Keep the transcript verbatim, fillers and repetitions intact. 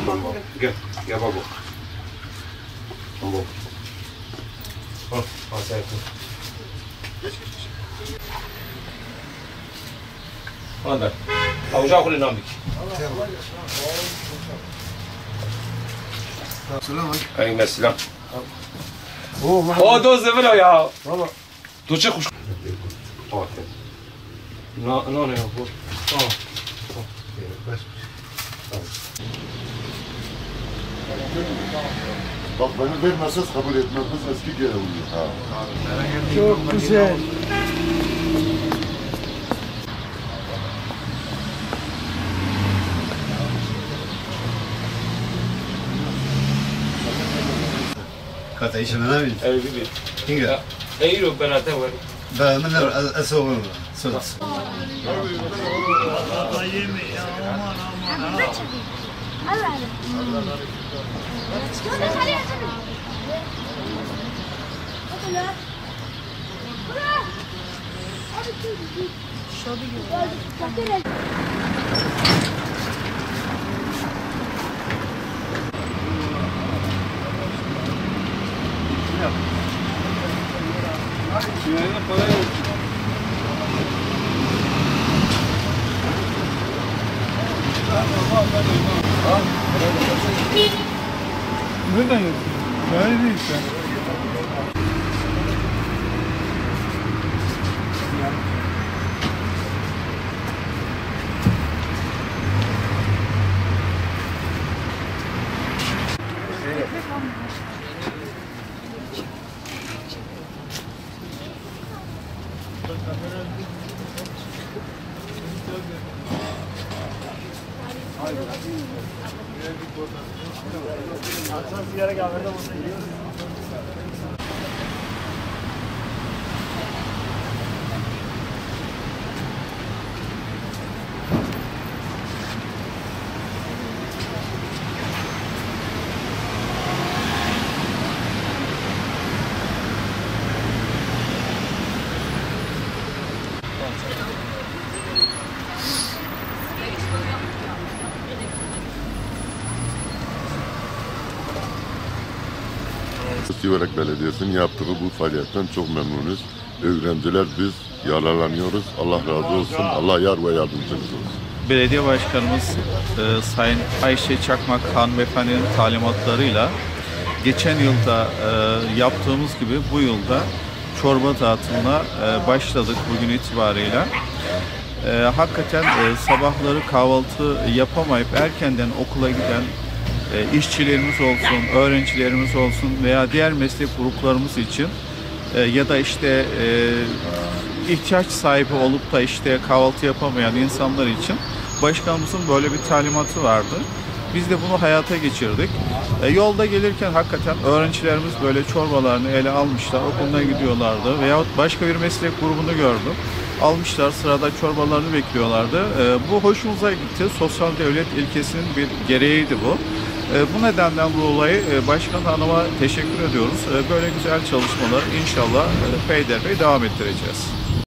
Gel, gel baba. Baba. Al, al sen. Hadi. Avuca kulü namik. Selam. Aleyküm selam. O doz evvel ya. Baba. Tuğçe kuş. Okey. No, no, ne bu? Tamam. Bak beni vermezseniz kabul etmez. Biz eski geri oluyor. Ha. Çok güzel. كانت عيشة منامي؟ اي بيبي. هنجا ايرو بناته وين؟ بقى من اسوي سدس Nereden yapıyorsun? Yani değil sen. Siverek Belediyesi'nin yaptığı bu faaliyetten çok memnunuz. Öğrenciler biz yararlanıyoruz. Allah razı olsun. Allah yar ve yardımcımız olsun. Belediye Başkanımız e, Sayın Ayşe Çakmak hanımefendinin talimatlarıyla geçen yılda e, yaptığımız gibi bu yılda çorba dağıtımına e, başladık bugün itibariyle. E, hakikaten e, sabahları kahvaltı yapamayıp erkenden okula giden e, işçilerimiz olsun, öğrencilerimiz olsun veya diğer meslek gruplarımız için e, ya da işte e, ihtiyaç sahibi olup da işte kahvaltı yapamayan insanlar için başkanımızın böyle bir talimatı vardı. Biz de bunu hayata geçirdik. E, yolda gelirken hakikaten öğrencilerimiz böyle çorbalarını ele almışlar, okuluna gidiyorlardı veyahut başka bir meslek grubunu gördüm. Almışlar, sırada çorbalarını bekliyorlardı. E, bu hoşumuza gitti. Sosyal devlet ilkesinin bir gereğiydi bu. E, bu nedenden dolayı e, Başkan Hanım'a teşekkür ediyoruz. E, böyle güzel çalışmalar inşallah e, peyderpey devam ettireceğiz.